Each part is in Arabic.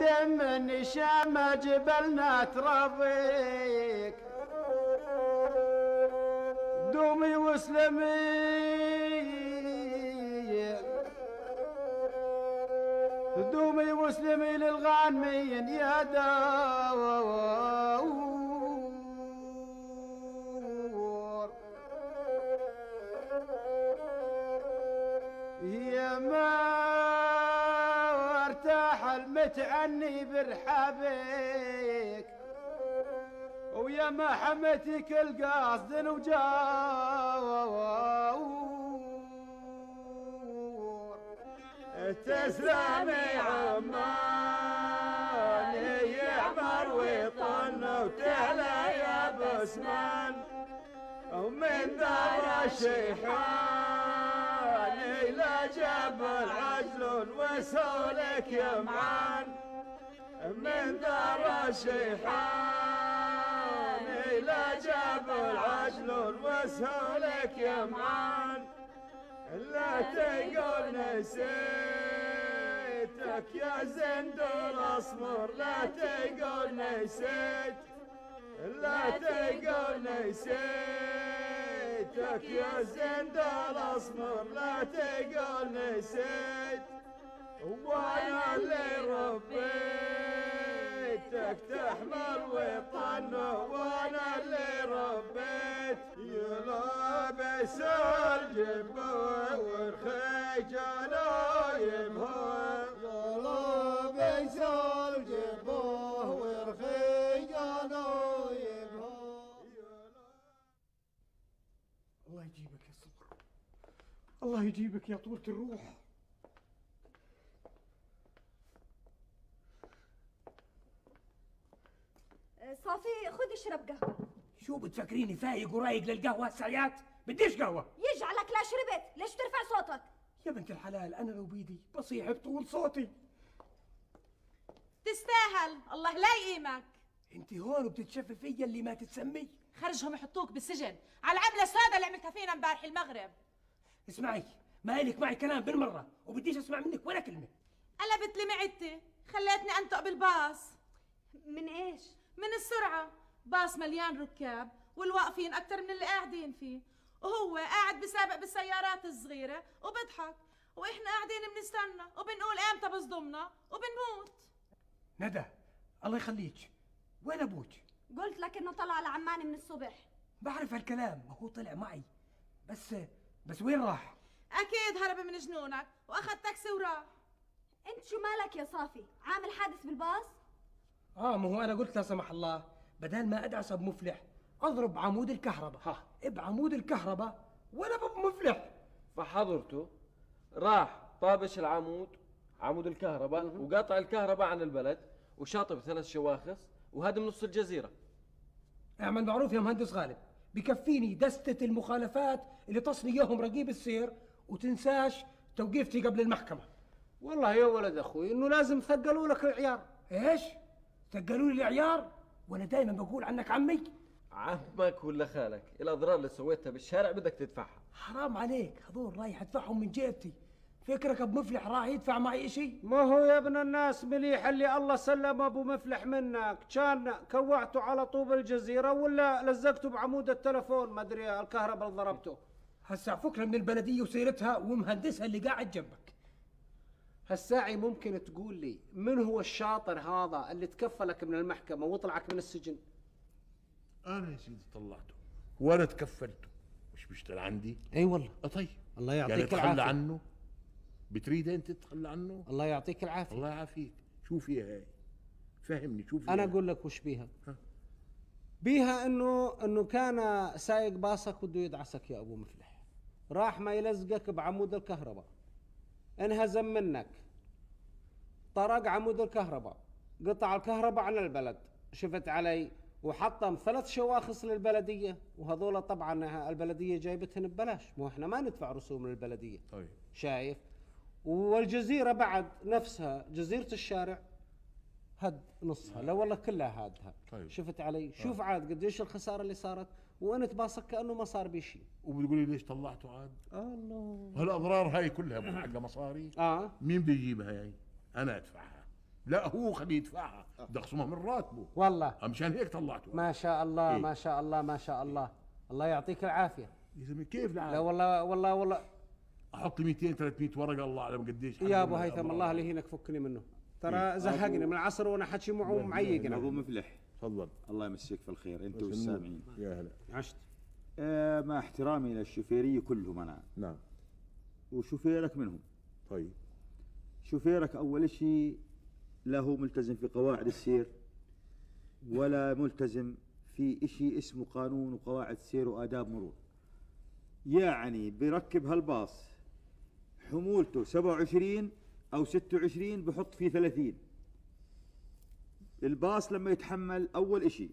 دم النشامة جبلنا ترابيك دومي وسلمي دومي وسلمي للغانمين يا داور يا ما ارتاح المتعني برحابك ويا ما حمتك القاصد وجاور تسلمي عماني يعمر وطن وتعلى يا بسمان ومن دار الشيحان إلى جبل عجل وسولك يا معان من دار الشيحان إلى جبل عجل وسولك يا معان لا تقول نسيتك يا زندور أسمر لا تقول نسيت لا تقول نسيتك يا زندور أسمر لا تقول نسيت وانا اللي ربيتك تحمل وطن وانا اللي ربيت يلابس الجبه والخجل يبهر يلابس الجبه والخجل يبهر. الله يجيبك يا صبر، الله يجيبك يا طولة الروح. صافي خذ اشرب قهوة. شو بتفكريني فايق ورايق للقهوة هالساعات؟ بديش قهوة. يجعلك لا شربت، ليش ترفع صوتك؟ يا بنت الحلال أنا لو بيدي بصيح بطول صوتي. تستاهل، الله لا يقيمك. انت هون وبتتشفي فيا اللي ما تتسمي. خرجهم يحطوك بالسجن على العملة السوداء اللي عملتها فينا امبارح المغرب. اسمعي، ما إلك معي كلام بالمرة وبديش أسمع منك ولا كلمة. قلبت لي معدتي، خليتني أنطق بالباص. من إيش؟ من السرعة، باص مليان ركاب والواقفين أكتر من اللي قاعدين فيه، وهو قاعد بسابق بالسيارات الصغيرة وبضحك، وإحنا قاعدين بنستنى وبنقول إمتى بصدمنا وبنموت. ندى الله يخليك، وين أبوك؟ قلت لك إنه طلع لعماني من الصبح. بعرف هالكلام، ما هو طلع معي، بس وين راح؟ أكيد هرب من جنونك وأخذ تاكسي وراح. أنت شو مالك يا صافي؟ عامل حادث بالباص؟ ما هو أنا قلت لا سمح الله بدل ما أدعس بمفلح أضرب عمود الكهرباء، بعمود الكهرباء ولا بمفلح. فحضرته راح طابش العمود، عمود الكهرباء، وقاطع الكهرباء عن البلد وشاطب 3 شواخص وهدم نص الجزيرة. اعمل معروف يا مهندس غالب، بكفيني دستة المخالفات اللي تصني اياهم رقيب السير وتنساش توقيفتي قبل المحكمة. والله يا ولد اخوي انه لازم ثقلوا لك العيار. ايش؟ ثقلوا لي العيار؟ وانا دائما بقول عنك عمي. عمك ولا خالك، الاضرار اللي سويتها بالشارع بدك تدفعها. حرام عليك، هذول رايح ادفعهم من جيبتي. فكرك ابو مفلح راح يدفع معي شيء؟ ما هو يا ابن الناس مليح اللي الله سلم ابو مفلح منك، كان كوعته على طوب الجزيره ولا لزقته بعمود التلفون ما ادري الكهرباء اللي ضربته. هسا فكره من البلديه وسيرتها ومهندسها اللي قاعد جنبك. هالساعي ممكن تقول لي من هو الشاطر هذا اللي تكفلك من المحكمه وطلعك من السجن؟ انا يا سيدي طلعته وانا تكفلته، مش بيشتغل عندي. اي والله. طيب الله يعطيك يعني العافيه. تتخلى عنه؟ بتريد انت تتخلى عنه؟ الله يعطيك العافيه. الله يعافيك. شو فيها هاي؟ فهمني شو فيها. انا اقول لك وش بيها. بيها انه كان سايق باصك وده يدعسك يا ابو مفلح، راح ما يلزقك بعمود الكهرباء، انهزم منك، طرق عمود الكهرباء، قطع الكهرباء عن البلد، شفت علي، وحطم 3 شواخص للبلديه، وهذول طبعا البلديه جايبتهن ببلاش، مو احنا ما ندفع رسوم للبلديه. طيب شايف؟ والجزيره بعد نفسها جزيره الشارع هد نصها، لا والله كلها هادها. طيب. شفت علي؟ شوف عاد قديش الخساره اللي صارت، وانت باصك كانه ما صار بيه شيء. وبتقولي ليش طلعته عاد؟ الله. هالاضرار هاي كلها حق مصاري. اه مين بيجيبها هاي؟ انا ادفعها. لا هو خليه يدفعها، بدي اخصمها من راتبه. والله مشان هيك طلعته. ما شاء الله إيه؟ ما شاء الله ما شاء الله، الله يعطيك العافيه. يا زلمه كيف لا العالم؟ والله احط 200 300 ورقه الله اعلم قديش. يا ابو هيثم الله اللي يهينك فكني منه، ترى زهقني من العصر وانا حكي معه معيقنا. ابو مفلح تفضل. الله يمسيك في الخير انت والسامعين. يا هلا. عشت. مع احترامي للشوفيريه كلهم انا، نعم. وشوفيرك منهم. طيب. شوفيرك اول شيء لا هو ملتزم في قواعد السير ولا ملتزم في شيء اسمه قانون وقواعد سير وآداب مرور. يعني بيركب هالباص حمولته 27 أو 26 بحط فيه 30. الباص لما يتحمل أول إشي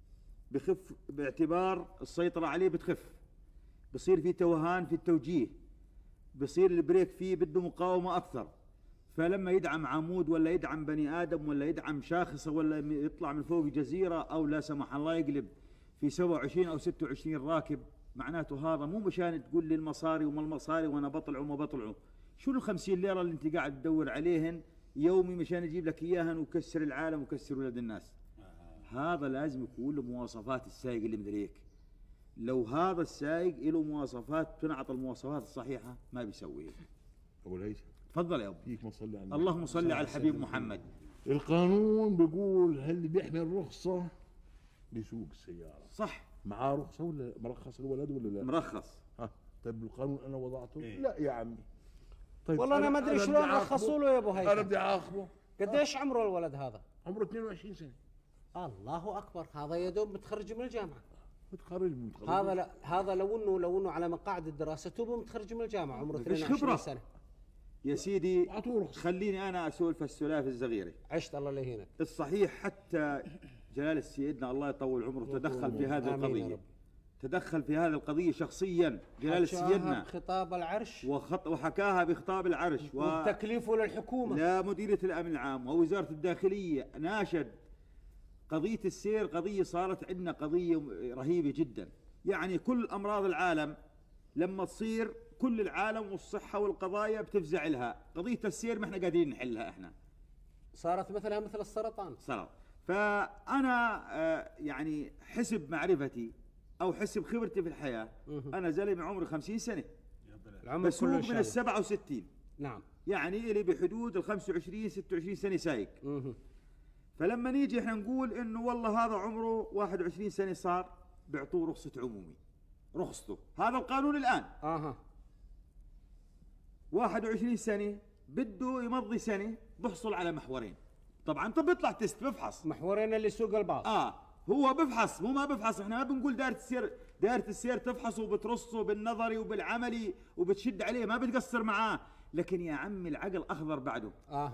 بخف باعتبار السيطرة عليه بتخف، بصير في توهان في التوجيه، بصير البريك فيه بده مقاومة أكثر، فلما يدعم عمود ولا يدعم بني آدم ولا يدعم شاخصة ولا يطلع من فوق جزيرة أو لا سمح الله يقلب في 27 أو 26 راكب، معناته هذا مو مشان تقول لي المصاري وما المصاري وأنا بطلع وما بطلعه. شو ال50 ليرة اللي أنت قاعد تدور عليهن يومي مشان يجيب لك إياهن وكسر العالم وكسر ولاد الناس؟ هذا لازم يكون له مواصفات السائق اللي مدري هيك. لو هذا السائق له مواصفات تنعطى المواصفات الصحيحة ما بيسوي هيك. ابو الهيثم تفضل يا ابو. فيك ما تصلي على النبي. اللهم صل على الحبيب محمد. القانون بيقول اللي بيحمل رخصة بيسوق السيارة. صح. معاه رخصة ولا مرخص الولد ولا لا؟ مرخص. طيب القانون انا وضعته؟ لا يا عمي. طيب والله انا ما ادري شلون رخصوا له يا ابو هيثم. انا بدي اعاقبه. قديش عمره الولد هذا؟ عمره 22 سنة. الله اكبر، هذا يا دوب متخرج من الجامعة. متخرج. هذا لا، هذا لو انه على مقاعد الدراسة توبه متخرج من الجامعة عمره مفيش 22 خبرة. سنة. يا سيدي اعطوه رخصة. خليني انا اسولف السلاف الصغيره. عشت الله لا يهينك. الصحيح حتى جلالة سيدنا الله يطول عمره تدخل في هذه آمين يا القضيه. رب. تدخل في هذه القضيه شخصيا جلالة سيدنا خطاب العرش وحكاها بخطاب العرش وتكليفه للحكومة. لا مديرية الامن العام ووزارة الداخلية ناشد. قضية السير قضية صارت عندنا قضية رهيبة جدا. يعني كل أمراض العالم لما تصير كل العالم والصحة والقضايا بتفزع لها، قضية السير ما احنا قادرين نحلها احنا. صارت مثلها مثل السرطان. صارت. فأنا يعني حسب معرفتي أو حسب خبرتي في الحياة أنا زلمة عمري 50 سنة العمر بسوق كله من ال67. نعم. يعني إلي بحدود ال25 26 سنة سايق. فلما نيجي احنا نقول انه والله هذا عمره 21 سنة صار بيعطوه رخصة عمومي، رخصته هذا القانون الآن. 21 سنة بده يمضي سنة بحصل على محورين. طبعا طب بيطلع تست بفحص محورين اللي سوق الباص. هو بفحص مو ما بفحص. احنا ما بنقول دائرة السير تفحصه وبترصه بالنظري وبالعملي وبتشد عليه ما بتقصر معاه، لكن يا عمي العقل أخضر بعده.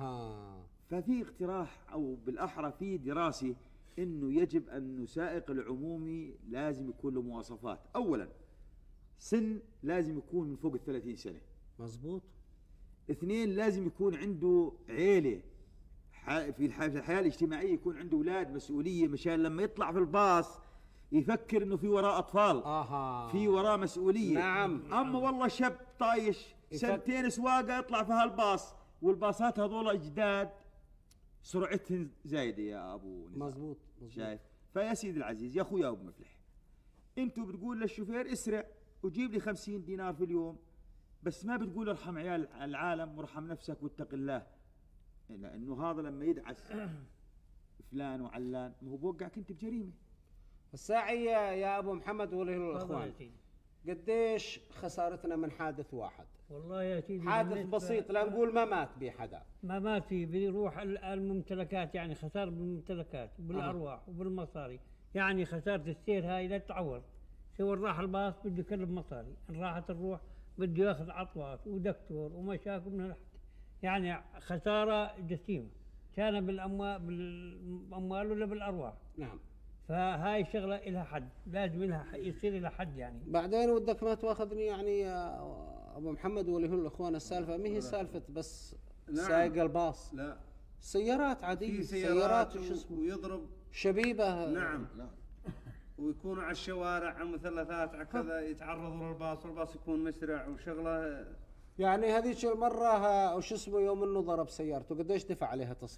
ففي اقتراح او بالاحرى في دراسه انه يجب ان السائق العمومي لازم يكون له مواصفات. اولا سن لازم يكون من فوق ال30 سنه. مزبوط. 2 لازم يكون عنده عيله في الحياه الاجتماعيه، يكون عنده اولاد مسؤوليه مشان لما يطلع في الباص يفكر انه في وراه اطفال. في وراه مسؤوليه. نعم. اما والله شاب طايش سنتين سواقه يطلع في هالباص، والباصات هذول جداد سرعتهن زايده يا ابو نزار. مزبوط. شايف؟ فيا سيدي العزيز يا اخويا ابو مفلح، انتوا بتقول للشوفير اسرع وجيب لي 50 دينار في اليوم، بس ما بتقول ارحم عيال العالم وارحم نفسك واتق الله. لانه هذا لما يدعس فلان وعلان ما هو بوقعك انت بجريمه. الساعي يا ابو محمد والاخوان، قديش خسارتنا من حادث واحد؟ والله يا سيدي حادث بسيط، لا نقول ما مات به حدا، ما مات فيه، بيروح الممتلكات، يعني خسارة بالممتلكات وبالأرواح وبالمصاري. يعني خسارة السير هاي لا تعوض. سوى راح الباص بده يكلف مصاري، ان راحت الروح بده ياخذ عطوات ودكتور ومشاكل من الحد. يعني خسارة جسيمة كان بالأموال ولا بالأرواح. نعم. فهاي الشغلة إلها حد، لازم لها يصير لها حد. يعني بعدين ودك ما تواخذني يعني يا ابو محمد واللي هو الاخوان، السالفه ما هي سالفه بس سايق الباص، لا سيارات عاديه، في سيارات وشو اسمه ويضرب شبيبه. نعم. ويكونوا على الشوارع على مثلثات على كذا يتعرضوا للباص، والباص يكون مسرع وشغله. يعني هذيك المره وش اسمه يوم انه ضرب سيارته قديش دفع عليها تصليح؟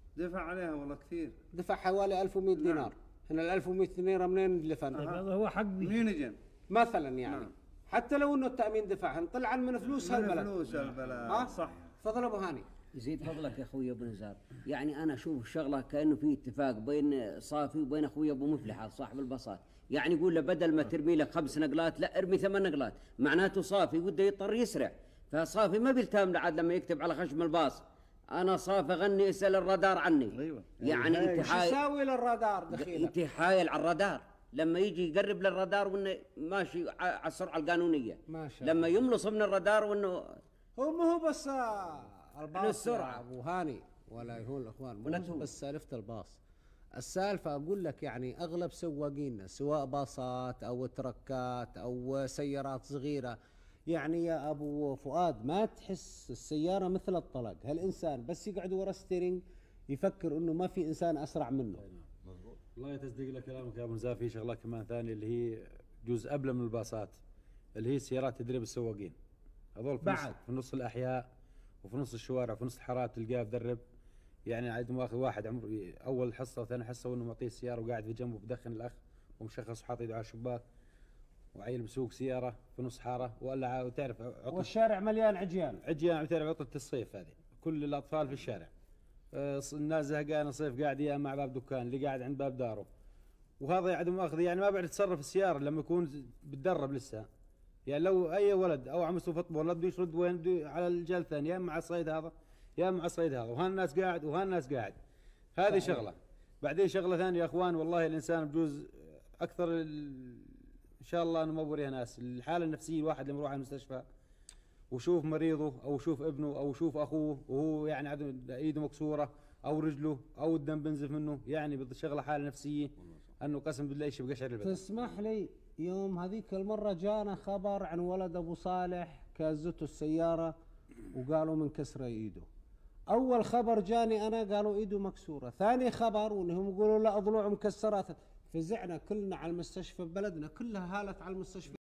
دفع عليها والله كثير. دفع حوالي 1100 دينار. هنا ال 1100 دينار منين دفن؟ هذا هو حق مين يجن؟ مثلا يعني حتى لو انه التامين دفعهن طلعا من فلوس هالبلد. فلوس البلد صح. تفضل ابو هاني. يزيد فضلك يا اخوي ابو نزار، يعني انا اشوف الشغله كانه في اتفاق بين صافي وبين اخوي ابو مفلح صاحب الباصات، يعني يقول له بدل ما ترمي لك 5 نقلات لا ارمي 8 نقلات، معناته صافي وده يضطر يسرع، فصافي ما بيلتهم عاد لما يكتب على خشم الباص انا صافي غني اسال الرادار عني. ايوه يعني انت شو يساوي للرادار دخيلك؟ انت حايل على الرادار، لما يجي يقرب للرادار وانه ماشي على السرعه القانونيه، ما شاء الله. لما يملص من الرادار وانه هو ما هو بس الباص السرعة. يا ابو هاني ولا يهون الاخوان، ولا مو تهون. بس سالفه الباص. السالفه اقول لك يعني اغلب سواقينا سواء باصات او تركات او سيارات صغيره، يعني يا ابو فؤاد ما تحس السياره مثل الطلق، هالانسان بس يقعد ورا ستيرنج يفكر انه ما في انسان اسرع منه. والله تصدق لك كلامك يا ابو نزار، في شغله كمان ثانيه اللي هي جزء ابلى من الباصات، اللي هي سيارات تدريب السواقين. هذول في نص الاحياء وفي نص الشوارع وفي نص الحارات تلقاه بدرب، يعني عاد ماخذ واحد عمر اول حصه وثاني حصه وانه معطيه السياره وقاعد في جنبه بدخن الاخ ومشخص وحاط يده على الشباك وعيل بسوق سياره في نص حاره ولا وتعرف والشارع مليان عجيان تعرف عطله الصيف هذه، كل الاطفال في الشارع. الناس زهقانه صيف قاعد يا مع باب دكان اللي قاعد عند باب داره، وهذا يعد ماخذ يعني ما بعد يتصرف السياره لما يكون بتدرب لسه، يعني لو اي ولد او عم يسوي فوتبول لا بده يشرد وين بده على الجهه الثانيه، يا مع الصيد هذا يا مع الصيد هذا، وهالناس قاعد وهالناس قاعد. هذه شغله. بعدين شغله ثانيه يا اخوان، والله الانسان بجوز اكثر ان شاء الله انه ما بوريها ناس، الحاله النفسيه الواحد لما يروح على المستشفى وشوف مريضه او شوف ابنه او شوف اخوه وهو يعني ايده مكسوره او رجله او الدم بنزف منه، يعني بشغله حاله نفسيه انه قسم بالله شيء بقشعر البدن. تسمح لي، يوم هذيك المره جانا خبر عن ولد ابو صالح كازته السياره وقالوا من كسره ايده. اول خبر جاني انا قالوا ايده مكسوره، ثاني خبر وانهم يقولوا لا ضلوعه مكسرات، فزعنا كلنا على المستشفى ببلدنا كلها هالت على المستشفى.